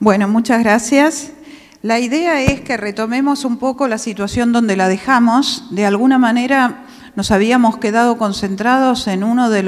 Bueno, muchas gracias. La idea es que retomemos un poco la situación donde la dejamos. De alguna manera nos habíamos quedado concentrados en uno de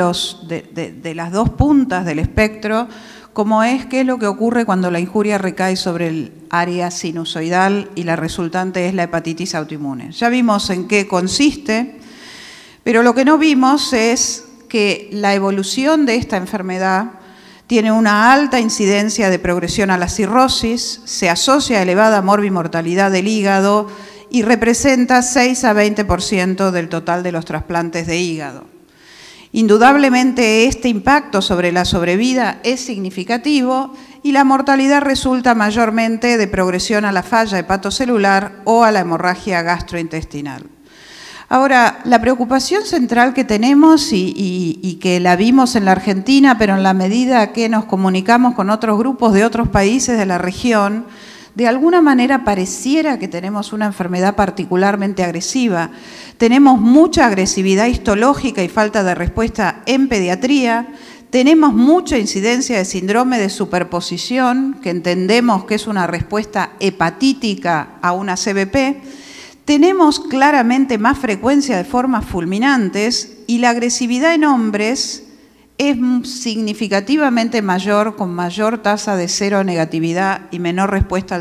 las dos puntas del espectro, como es qué es lo que ocurre cuando la injuria recae sobre el área sinusoidal y la resultante es la hepatitis autoinmune. Ya vimos en qué consiste, pero lo que no vimos es que la evolución de esta enfermedad tiene una alta incidencia de progresión a la cirrosis, se asocia a elevada morbimortalidad del hígado y representa 6 a 20% del total de los trasplantes de hígado. Indudablemente este impacto sobre la sobrevida es significativo y la mortalidad resulta mayormente de progresión a la falla hepatocelular o a la hemorragia gastrointestinal. Ahora, la preocupación central que tenemos y que la vimos en la Argentina, pero en la medida que nos comunicamos con otros grupos de otros países de la región, de alguna manera pareciera que tenemos una enfermedad particularmente agresiva. Tenemos mucha agresividad histológica y falta de respuesta en pediatría, tenemos mucha incidencia de síndrome de superposición, que entendemos que es una respuesta hepatítica a una CVP, tenemos claramente más frecuencia de formas fulminantes y la agresividad en hombres es significativamente mayor, con mayor tasa de seronegatividad y menor respuesta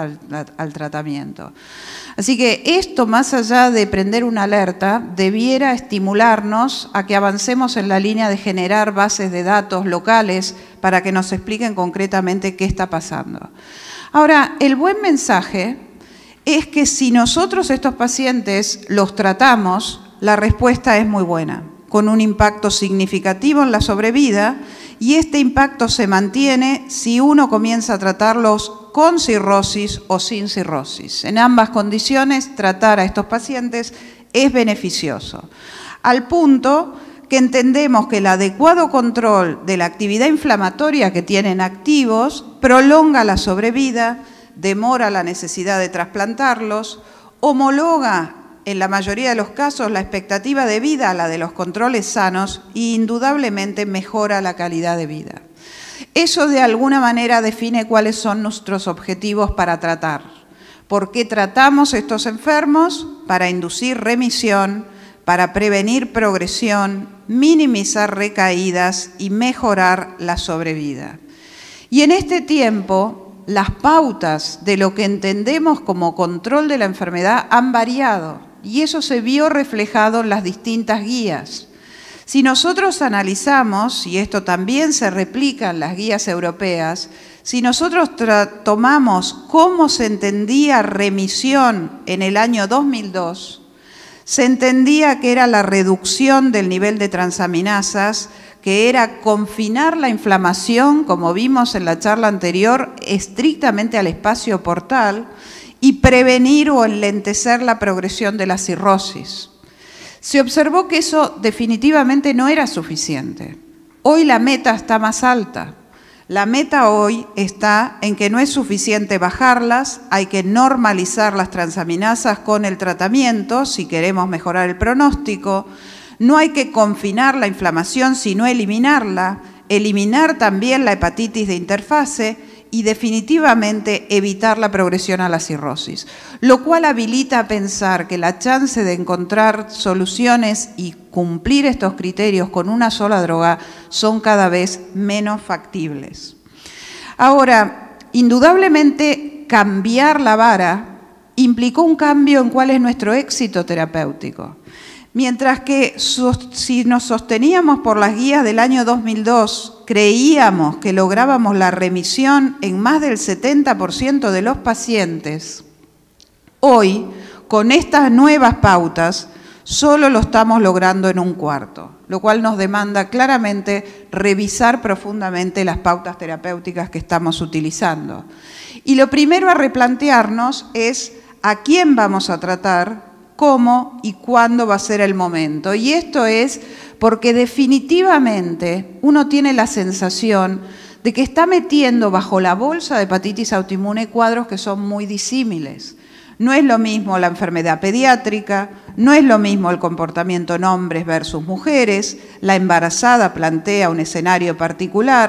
al tratamiento. Así que esto, más allá de prender una alerta, debiera estimularnos a que avancemos en la línea de generar bases de datos locales para que nos expliquen concretamente qué está pasando. Ahora, el buen mensaje es que si nosotros estos pacientes los tratamos, la respuesta es muy buena, con un impacto significativo en la sobrevida, y este impacto se mantiene si uno comienza a tratarlos con cirrosis o sin cirrosis. En ambas condiciones, tratar a estos pacientes es beneficioso, al punto que entendemos que el adecuado control de la actividad inflamatoria que tienen activos prolonga la sobrevida, demora la necesidad de trasplantarlos, homologa en la mayoría de los casos la expectativa de vida a la de los controles sanos e indudablemente mejora la calidad de vida. Eso de alguna manera define cuáles son nuestros objetivos para tratar. ¿Por qué tratamos estos enfermos? Para inducir remisión, para prevenir progresión, minimizar recaídas y mejorar la sobrevida. Y en este tiempo, las pautas de lo que entendemos como control de la enfermedad han variado y eso se vio reflejado en las distintas guías. Si nosotros analizamos, y esto también se replica en las guías europeas, si nosotros tomamos cómo se entendía remisión en el año 2002, se entendía que era la reducción del nivel de transaminasas, que era confinar la inflamación, como vimos en la charla anterior, estrictamente al espacio portal y prevenir o enlentecer la progresión de la cirrosis. Se observó que eso definitivamente no era suficiente. Hoy la meta está más alta. La meta hoy está en que no es suficiente bajarlas, hay que normalizar las transaminasas con el tratamiento si queremos mejorar el pronóstico. No hay que confinar la inflamación, sino eliminarla, eliminar también la hepatitis de interfase y definitivamente evitar la progresión a la cirrosis, lo cual habilita a pensar que la chance de encontrar soluciones y cumplir estos criterios con una sola droga son cada vez menos factibles. Ahora, indudablemente cambiar la vara implicó un cambio en cuál es nuestro éxito terapéutico. Mientras que si nos sosteníamos por las guías del año 2002, creíamos que lográbamos la remisión en más del 70% de los pacientes, hoy, con estas nuevas pautas, solo lo estamos logrando en un cuarto, lo cual nos demanda claramente revisar profundamente las pautas terapéuticas que estamos utilizando. Y lo primero a replantearnos es a quién vamos a tratar, cómo y cuándo va a ser el momento. Y esto es porque definitivamente uno tiene la sensación de que está metiendo bajo la bolsa de hepatitis autoinmune cuadros que son muy disímiles. No es lo mismo la enfermedad pediátrica, no es lo mismo el comportamiento en hombres versus mujeres, la embarazada plantea un escenario particular,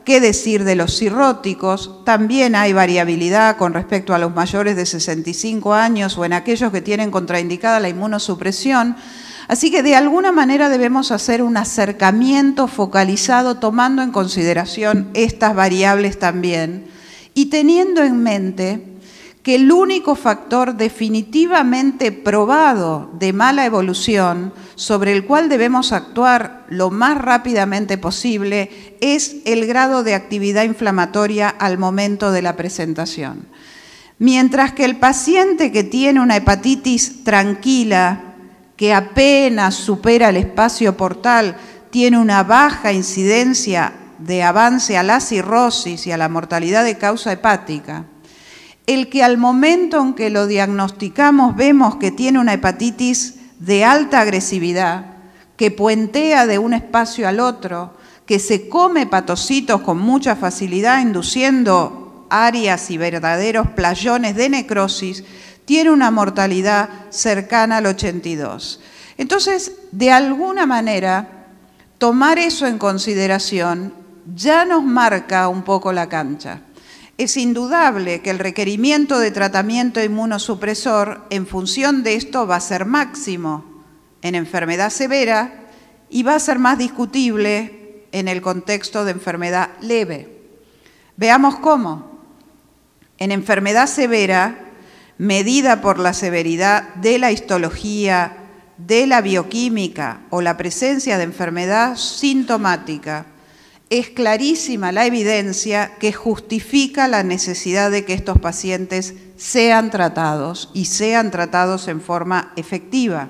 ¿Qué decir de los cirróticos? También hay variabilidad con respecto a los mayores de 65 años o en aquellos que tienen contraindicada la inmunosupresión. Así que de alguna manera debemos hacer un acercamiento focalizado tomando en consideración estas variables también y teniendo en mente que el único factor definitivamente probado de mala evolución sobre el cual debemos actuar lo más rápidamente posible es el grado de actividad inflamatoria al momento de la presentación. Mientras que el paciente que tiene una hepatitis tranquila, que apenas supera el espacio portal, tiene una baja incidencia de avance a la cirrosis y a la mortalidad de causa hepática, el que al momento en que lo diagnosticamos vemos que tiene una hepatitis de alta agresividad, que puentea de un espacio al otro, que se come hepatocitos con mucha facilidad, induciendo áreas y verdaderos playones de necrosis, tiene una mortalidad cercana al 82%. Entonces, de alguna manera, tomar eso en consideración ya nos marca un poco la cancha. Es indudable que el requerimiento de tratamiento inmunosupresor en función de esto va a ser máximo en enfermedad severa y va a ser más discutible en el contexto de enfermedad leve. Veamos cómo. En enfermedad severa, medida por la severidad de la histología, de la bioquímica o la presencia de enfermedad sintomática, es clarísima la evidencia que justifica la necesidad de que estos pacientes sean tratados y sean tratados en forma efectiva.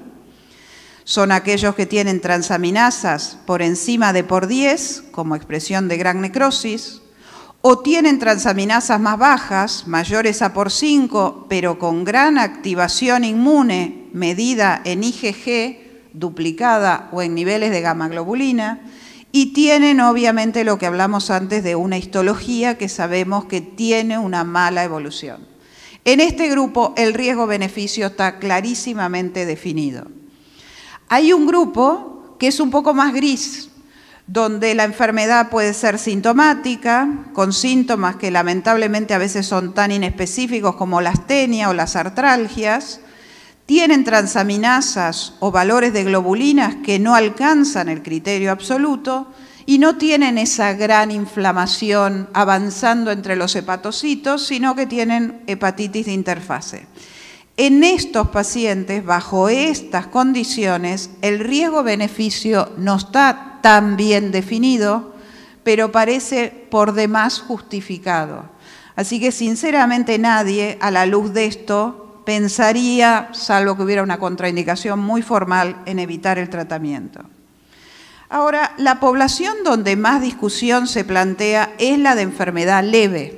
Son aquellos que tienen transaminasas por encima de por 10, como expresión de gran necrosis, o tienen transaminasas más bajas, mayores a por 5, pero con gran activación inmune, medida en IgG, duplicada o en niveles de gamma globulina, y tienen obviamente lo que hablamos antes de una histología que sabemos que tiene una mala evolución. En este grupo el riesgo-beneficio está clarísimamente definido. Hay un grupo que es un poco más gris, donde la enfermedad puede ser sintomática, con síntomas que lamentablemente a veces son tan inespecíficos como la astenia o las artralgias, tienen transaminasas o valores de globulinas que no alcanzan el criterio absoluto y no tienen esa gran inflamación avanzando entre los hepatocitos, sino que tienen hepatitis de interfase. En estos pacientes, bajo estas condiciones, el riesgo-beneficio no está tan bien definido, pero parece por demás justificado. Así que sinceramente nadie, a la luz de esto, pensaría, salvo que hubiera una contraindicación muy formal, en evitar el tratamiento. Ahora, la población donde más discusión se plantea es la de enfermedad leve.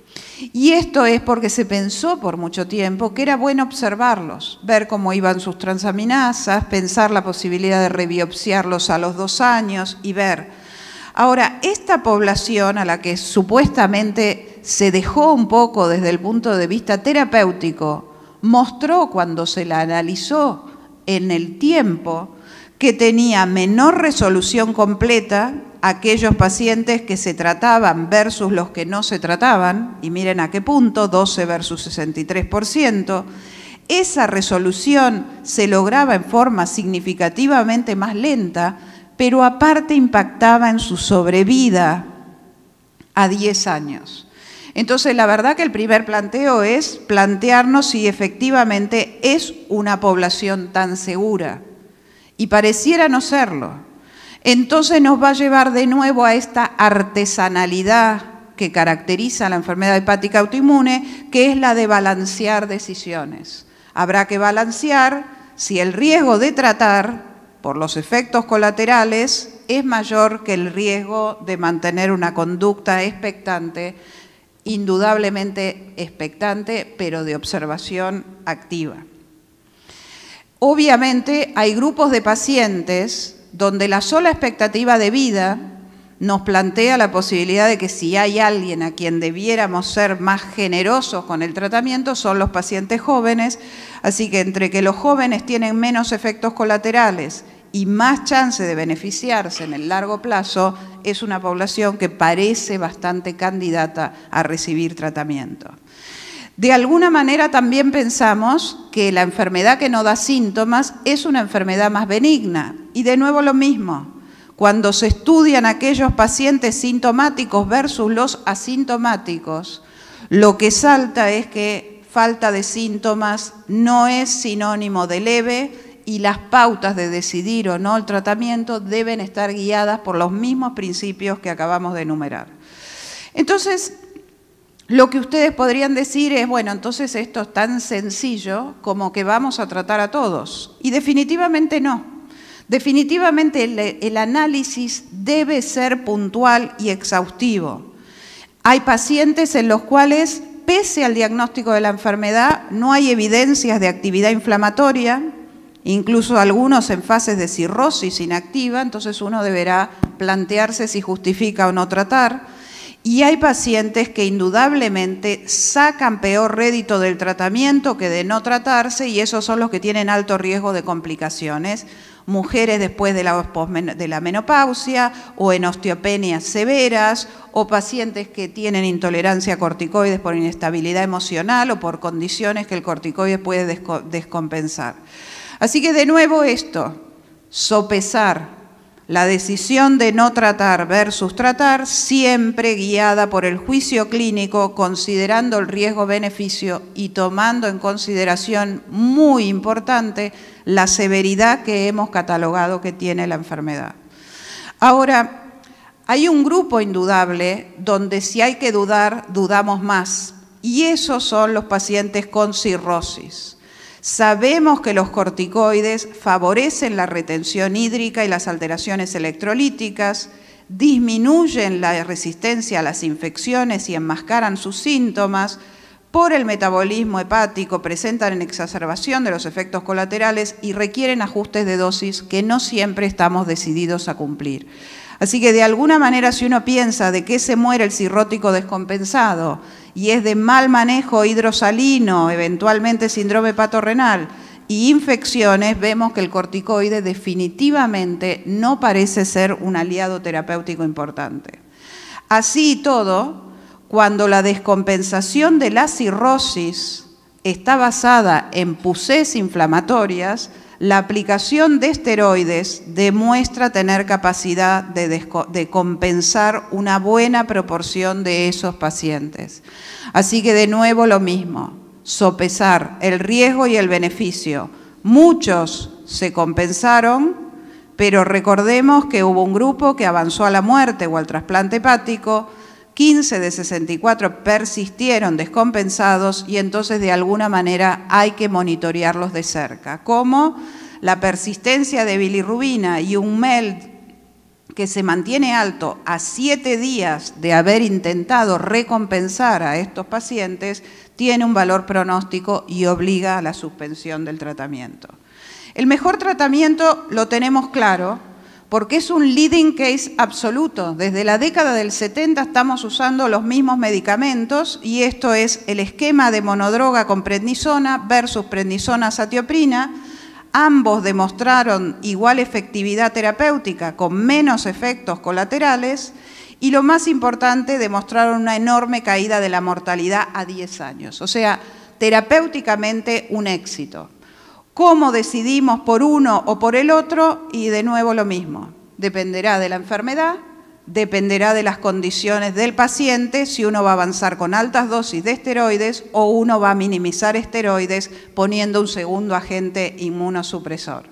Y esto es porque se pensó por mucho tiempo que era bueno observarlos, ver cómo iban sus transaminasas, pensar la posibilidad de rebiopsiarlos a los 2 años y ver. Ahora, esta población a la que supuestamente se dejó un poco desde el punto de vista terapéutico, mostró cuando se la analizó en el tiempo que tenía menor resolución completa aquellos pacientes que se trataban versus los que no se trataban, y miren a qué punto, 12 versus 63%, esa resolución se lograba en forma significativamente más lenta, pero aparte impactaba en su sobrevida a 10 años. Entonces, la verdad que el primer planteo es plantearnos si efectivamente es una población tan segura, y pareciera no serlo. Entonces nos va a llevar de nuevo a esta artesanalidad que caracteriza a la enfermedad hepática autoinmune, que es la de balancear decisiones. Habrá que balancear si el riesgo de tratar por los efectos colaterales es mayor que el riesgo de mantener una conducta expectante, indudablemente expectante, pero de observación activa. Obviamente hay grupos de pacientes donde la sola expectativa de vida nos plantea la posibilidad de que si hay alguien a quien debiéramos ser más generosos con el tratamiento son los pacientes jóvenes, así que entre que los jóvenes tienen menos efectos colaterales y más chance de beneficiarse en el largo plazo, es una población que parece bastante candidata a recibir tratamiento. De alguna manera también pensamos que la enfermedad que no da síntomas es una enfermedad más benigna. Y de nuevo lo mismo, cuando se estudian aquellos pacientes sintomáticos versus los asintomáticos, lo que salta es que falta de síntomas no es sinónimo de leve y las pautas de decidir o no el tratamiento deben estar guiadas por los mismos principios que acabamos de enumerar. Entonces, lo que ustedes podrían decir es, bueno, entonces esto es tan sencillo como que vamos a tratar a todos. Y definitivamente no. Definitivamente el análisis debe ser puntual y exhaustivo. Hay pacientes en los cuales, pese al diagnóstico de la enfermedad, no hay evidencias de actividad inflamatoria, incluso algunos en fases de cirrosis inactiva, entonces uno deberá plantearse si justifica o no tratar. Y hay pacientes que indudablemente sacan peor rédito del tratamiento que de no tratarse, y esos son los que tienen alto riesgo de complicaciones. Mujeres después de la menopausia o en osteopenias severas, o pacientes que tienen intolerancia a corticoides por inestabilidad emocional o por condiciones que el corticoide puede descompensar. Así que de nuevo esto, sopesar la decisión de no tratar versus tratar, siempre guiada por el juicio clínico, considerando el riesgo-beneficio y tomando en consideración, muy importante, la severidad que hemos catalogado que tiene la enfermedad. Ahora, hay un grupo indudable donde si hay que dudar, dudamos más, y esos son los pacientes con cirrosis. Sabemos que los corticoides favorecen la retención hídrica y las alteraciones electrolíticas, disminuyen la resistencia a las infecciones y enmascaran sus síntomas, por el metabolismo hepático presentan en exacerbación de los efectos colaterales y requieren ajustes de dosis que no siempre estamos decididos a cumplir. Así que de alguna manera, si uno piensa de qué se muere el cirrótico descompensado y es de mal manejo hidrosalino, eventualmente síndrome hepatorrenal y infecciones, vemos que el corticoide definitivamente no parece ser un aliado terapéutico importante. Así y todo, cuando la descompensación de la cirrosis está basada en PUCEs inflamatorias, la aplicación de esteroides demuestra tener capacidad de compensar una buena proporción de esos pacientes. Así que de nuevo lo mismo, sopesar el riesgo y el beneficio. Muchos se compensaron, pero recordemos que hubo un grupo que avanzó a la muerte o al trasplante hepático, 15 de 64 persistieron descompensados y entonces de alguna manera hay que monitorearlos de cerca. Como la persistencia de bilirrubina y un MELD que se mantiene alto a 7 días de haber intentado recompensar a estos pacientes, tiene un valor pronóstico y obliga a la suspensión del tratamiento. El mejor tratamiento lo tenemos claro, porque es un leading case absoluto. Desde la década del 70 estamos usando los mismos medicamentos y esto es el esquema de monodroga con prednisona versus prednisona-azatioprina. Ambos demostraron igual efectividad terapéutica con menos efectos colaterales y lo más importante, demostraron una enorme caída de la mortalidad a 10 años. O sea, terapéuticamente un éxito. ¿Cómo decidimos por uno o por el otro? Y de nuevo lo mismo, dependerá de la enfermedad, dependerá de las condiciones del paciente, si uno va a avanzar con altas dosis de esteroides o uno va a minimizar esteroides poniendo un segundo agente inmunosupresor.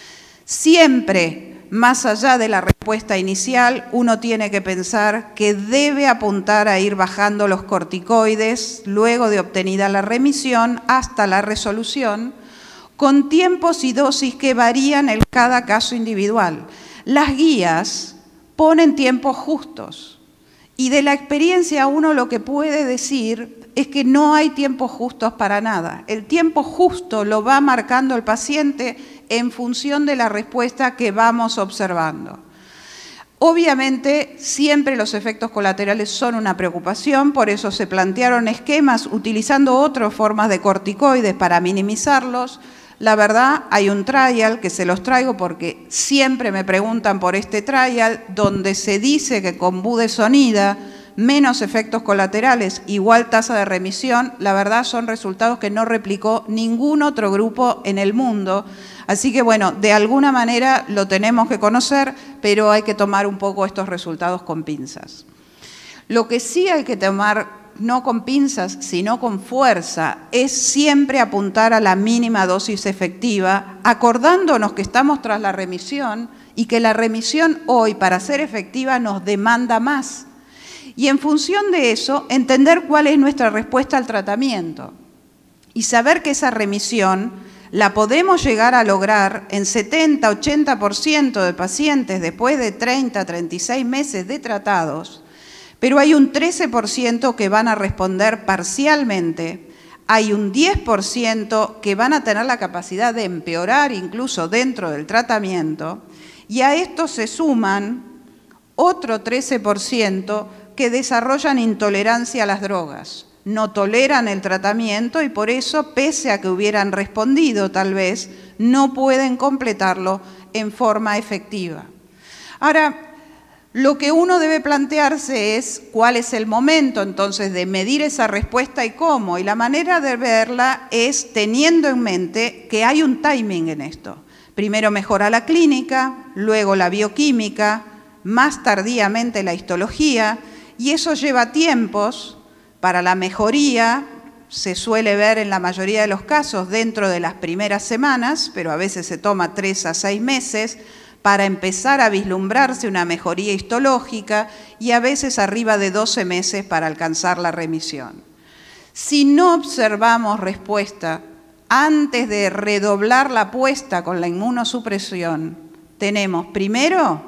Siempre, más allá de la respuesta inicial, uno tiene que pensar que debe apuntar a ir bajando los corticoides luego de obtenida la remisión hasta la resolución, con tiempos y dosis que varían en cada caso individual. Las guías ponen tiempos justos y de la experiencia uno lo que puede decir es que no hay tiempos justos para nada. El tiempo justo lo va marcando el paciente en función de la respuesta que vamos observando. Obviamente, siempre los efectos colaterales son una preocupación, por eso se plantearon esquemas utilizando otras formas de corticoides para minimizarlos. La verdad, hay un trial que se los traigo porque siempre me preguntan por este trial, donde se dice que con budesonida, menos efectos colaterales, igual tasa de remisión. La verdad son resultados que no replicó ningún otro grupo en el mundo. Así que bueno, de alguna manera lo tenemos que conocer, pero hay que tomar un poco estos resultados con pinzas. Lo que sí hay que tomar, no con pinzas, sino con fuerza, es siempre apuntar a la mínima dosis efectiva, acordándonos que estamos tras la remisión y que la remisión hoy, para ser efectiva, nos demanda más. Y en función de eso, entender cuál es nuestra respuesta al tratamiento y saber que esa remisión la podemos llegar a lograr en 70-80% de pacientes después de 30-36 meses de tratados, pero hay un 13% que van a responder parcialmente, hay un 10% que van a tener la capacidad de empeorar incluso dentro del tratamiento, y a esto se suman otro 13% que desarrollan intolerancia a las drogas. No toleran el tratamiento y por eso, pese a que hubieran respondido tal vez, no pueden completarlo en forma efectiva. Ahora, lo que uno debe plantearse es cuál es el momento entonces de medir esa respuesta y cómo. Y la manera de verla es teniendo en mente que hay un timing en esto. Primero mejora la clínica, luego la bioquímica, más tardíamente la histología, y eso lleva tiempos. Para la mejoría se suele ver en la mayoría de los casos dentro de las primeras semanas, pero a veces se toma 3 a 6 meses, para empezar a vislumbrarse una mejoría histológica y a veces arriba de 12 meses para alcanzar la remisión. Si no observamos respuesta antes de redoblar la apuesta con la inmunosupresión, tenemos primero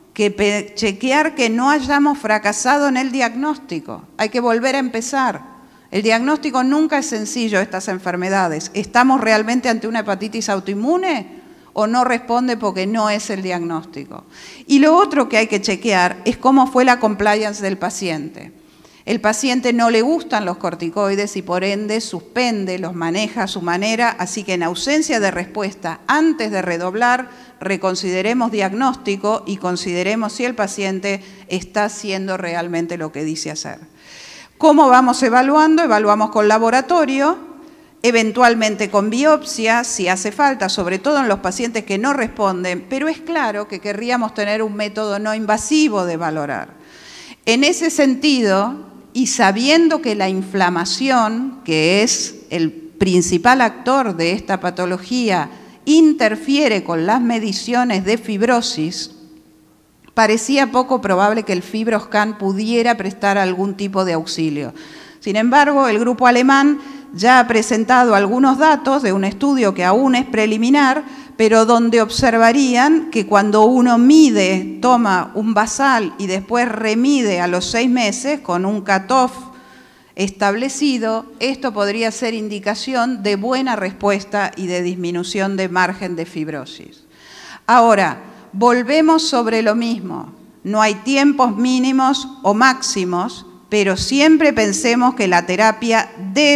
que chequear que no hayamos fracasado en el diagnóstico. Hay que volver a empezar. El diagnóstico nunca es sencillo de estas enfermedades. ¿Estamos realmente ante una hepatitis autoinmune o no responde porque no es el diagnóstico? Y lo otro que hay que chequear es cómo fue la compliance del paciente. El paciente no le gustan los corticoides y por ende suspende, los maneja a su manera, así que en ausencia de respuesta, antes de redoblar, reconsideremos diagnóstico y consideremos si el paciente está haciendo realmente lo que dice hacer. ¿Cómo vamos evaluando? Evaluamos con laboratorio, eventualmente con biopsia, si hace falta, sobre todo en los pacientes que no responden, pero es claro que querríamos tener un método no invasivo de valorar. En ese sentido, y sabiendo que la inflamación, que es el principal actor de esta patología, interfiere con las mediciones de fibrosis, parecía poco probable que el FibroScan pudiera prestar algún tipo de auxilio. Sin embargo, el grupo alemán ya ha presentado algunos datos de un estudio que aún es preliminar, pero donde observarían que cuando uno mide, toma un basal y después remide a los 6 meses con un cutoff establecido, esto podría ser indicación de buena respuesta y de disminución de margen de fibrosis. Ahora, volvemos sobre lo mismo. No hay tiempos mínimos o máximos, pero siempre pensemos que la terapia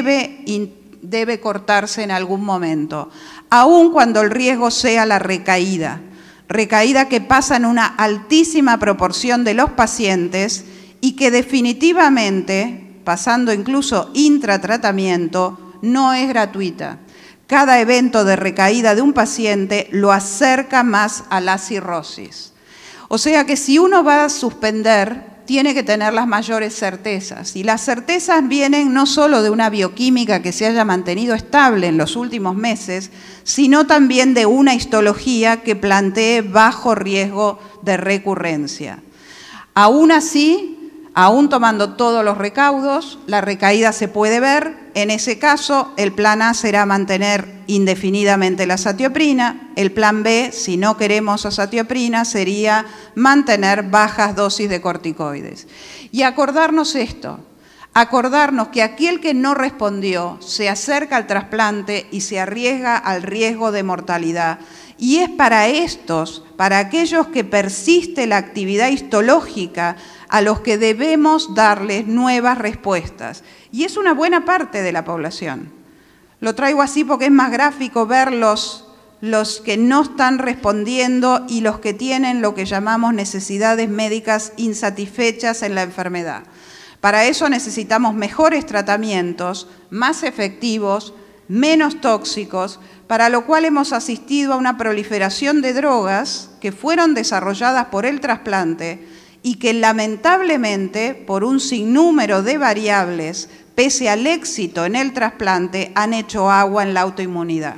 debe cortarse en algún momento, aun cuando el riesgo sea la recaída que pasa en una altísima proporción de los pacientes y que definitivamente, pasando incluso intratratamiento, no es gratuita. Cada evento de recaída de un paciente lo acerca más a la cirrosis. O sea que si uno va a suspender, tiene que tener las mayores certezas. Y las certezas vienen no solo de una bioquímica que se haya mantenido estable en los últimos meses, sino también de una histología que plantee bajo riesgo de recurrencia. Aún así, aún tomando todos los recaudos, la recaída se puede ver. En ese caso, el plan A será mantener indefinidamente la azatioprina. El plan B, si no queremos azatioprina, sería mantener bajas dosis de corticoides. Y acordarnos esto, acordarnos que aquel que no respondió se acerca al trasplante y se arriesga al riesgo de mortalidad. Y es para estos, para aquellos que persiste la actividad histológica, a los que debemos darles nuevas respuestas. Y es una buena parte de la población. Lo traigo así porque es más gráfico ver los que no están respondiendo y los que tienen lo que llamamos necesidades médicas insatisfechas en la enfermedad. Para eso necesitamos mejores tratamientos, más efectivos, menos tóxicos, para lo cual hemos asistido a una proliferación de drogas que fueron desarrolladas por el trasplante y que lamentablemente, por un sinnúmero de variables, pese al éxito en el trasplante, han hecho agua en la autoinmunidad.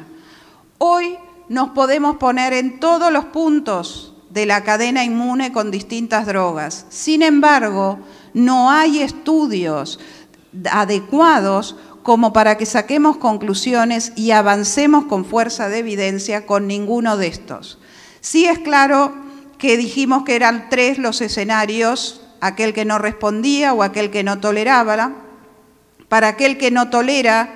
Hoy nos podemos poner en todos los puntos de la cadena inmune con distintas drogas. Sin embargo, no hay estudios adecuados como para que saquemos conclusiones y avancemos con fuerza de evidencia con ninguno de estos. Sí es claro que dijimos que eran 3 los escenarios, aquel que no respondía o aquel que no toleraba. Para aquel que no tolera,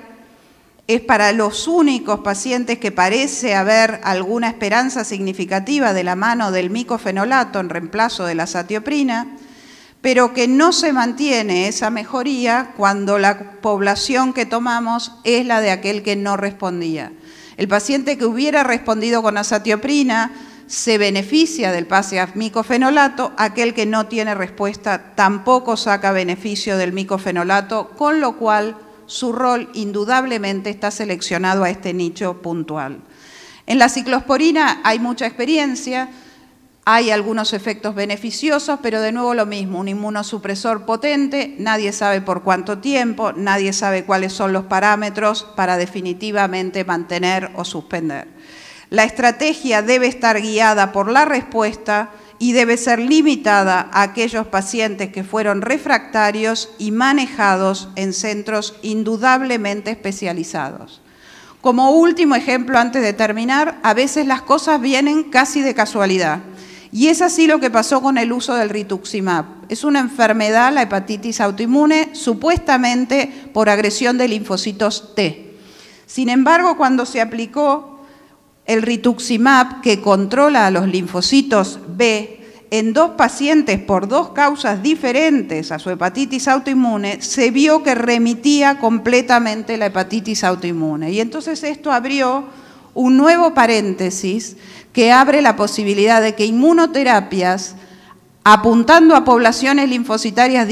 es para los únicos pacientes que parece haber alguna esperanza significativa de la mano del micofenolato en reemplazo de la azatioprina, pero que no se mantiene esa mejoría cuando la población que tomamos es la de aquel que no respondía. El paciente que hubiera respondido con azatioprina se beneficia del pase a micofenolato, aquel que no tiene respuesta tampoco saca beneficio del micofenolato, con lo cual su rol indudablemente está seleccionado a este nicho puntual. En la ciclosporina hay mucha experiencia, hay algunos efectos beneficiosos, pero de nuevo lo mismo, un inmunosupresor potente, nadie sabe por cuánto tiempo, nadie sabe cuáles son los parámetros para definitivamente mantener o suspender. La estrategia debe estar guiada por la respuesta y debe ser limitada a aquellos pacientes que fueron refractarios y manejados en centros indudablemente especializados. Como último ejemplo, antes de terminar, a veces las cosas vienen casi de casualidad. Y es así lo que pasó con el uso del rituximab. Es una enfermedad, la hepatitis autoinmune, supuestamente por agresión de linfocitos T. Sin embargo, cuando se aplicó el rituximab, que controla a los linfocitos B, en 2 pacientes por 2 causas diferentes a su hepatitis autoinmune, se vio que remitía completamente la hepatitis autoinmune. Y entonces esto abrió un nuevo paréntesis que abre la posibilidad de que inmunoterapias, apuntando a poblaciones linfocitarias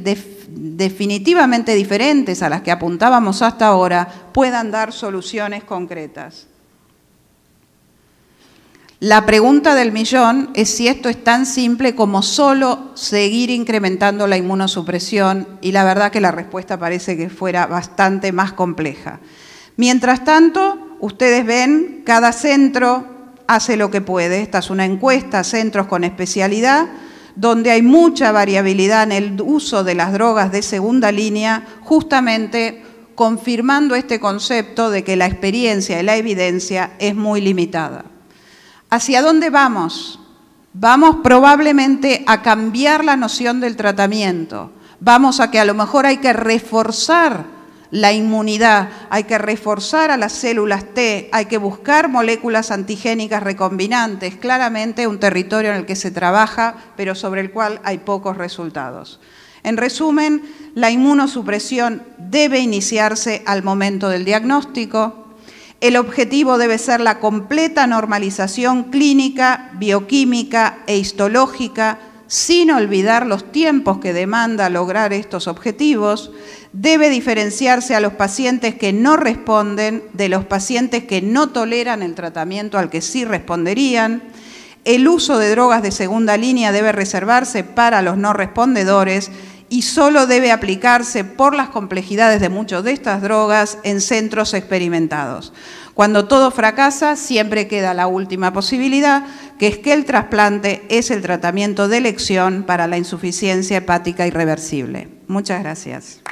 definitivamente diferentes a las que apuntábamos hasta ahora, puedan dar soluciones concretas. La pregunta del millón es si esto es tan simple como solo seguir incrementando la inmunosupresión, y la verdad que la respuesta parece que fuera bastante más compleja. Mientras tanto, ustedes ven, cada centro hace lo que puede. Esta es una encuesta a centros con especialidad, donde hay mucha variabilidad en el uso de las drogas de segunda línea, justamente confirmando este concepto de que la experiencia y la evidencia es muy limitada. ¿Hacia dónde vamos? Vamos probablemente a cambiar la noción del tratamiento. Vamos a que a lo mejor hay que reforzar la inmunidad, hay que reforzar a las células T, hay que buscar moléculas antigénicas recombinantes, claramente un territorio en el que se trabaja, pero sobre el cual hay pocos resultados. En resumen, la inmunosupresión debe iniciarse al momento del diagnóstico. El objetivo debe ser la completa normalización clínica, bioquímica e histológica, sin olvidar los tiempos que demanda lograr estos objetivos. Debe diferenciarse a los pacientes que no responden de los pacientes que no toleran el tratamiento al que sí responderían. El uso de drogas de segunda línea debe reservarse para los no respondedores y solo debe aplicarse por las complejidades de muchas de estas drogas en centros experimentados. Cuando todo fracasa, siempre queda la última posibilidad, que es que el trasplante es el tratamiento de elección para la insuficiencia hepática irreversible. Muchas gracias.